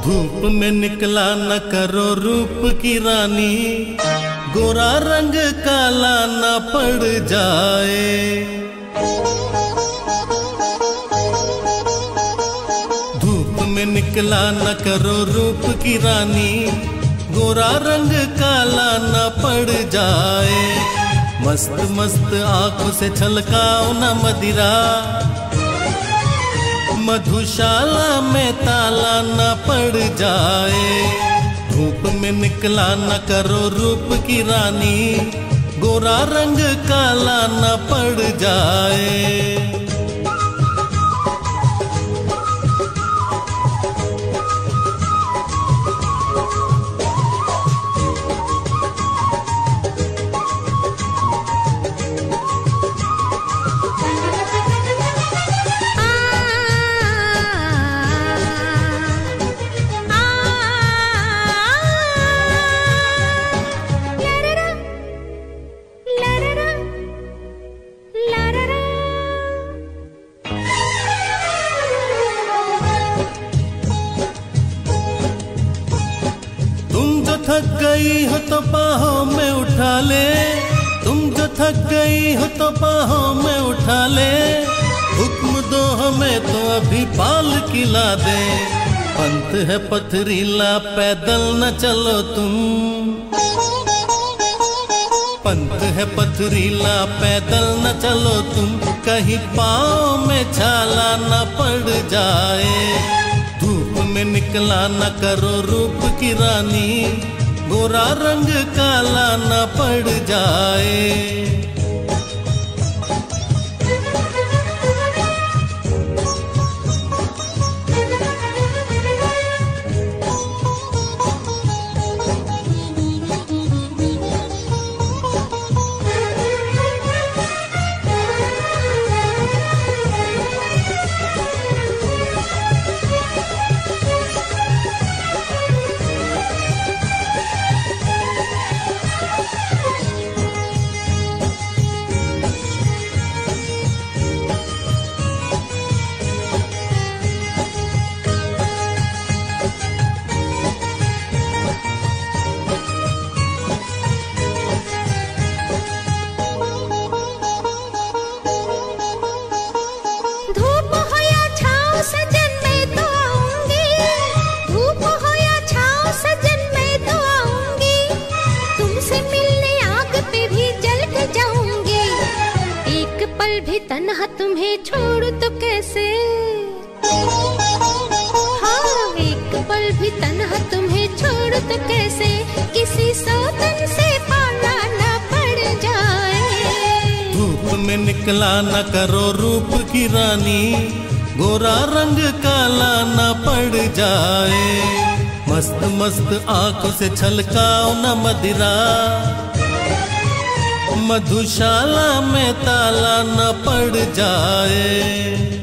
धूप में निकला न करो रूप की रानी, गोरा रंग काला न पड़ जाए। धूप में निकला न करो रूप की रानी, गोरा रंग काला न पड़ जाए। मस्त मस्त आंखों से छलकाओ न मदिरा, मधुशाला में ताला न पड़ जाए। धूप में निकला न करो रूप की रानी, गोरा रंग काला न पड़ जाए। थक गई हो तो बाहों में उठा ले, तुम जो थक गई हो तो बाहों में उठा ले। हुक्म दो हमें तो अभी पाल खिला दे, पंथ है पथरीला पैदल न चलो तुम। पंथ है पथरीला पैदल न चलो तुम, कहीं पाँव में छाला न पड़ जाए। धूप में निकला न करो रूप की रानी, गोरा रंग काला न पड़ जाए। भी तन्हा तुम्हें छोड़ तो कैसे, हाँ एक पल भी तन्हा तुम्हें छोड़ तो कैसे, किसी सौतन से पाला न पड़ जाए। धूप में निकला न करो रूप की रानी, गोरा रंग काला न पड़ जाए। मस्त मस्त आंखों से छलकाओ न मदिरा, मधुशाला में ताला न पड़ जाए।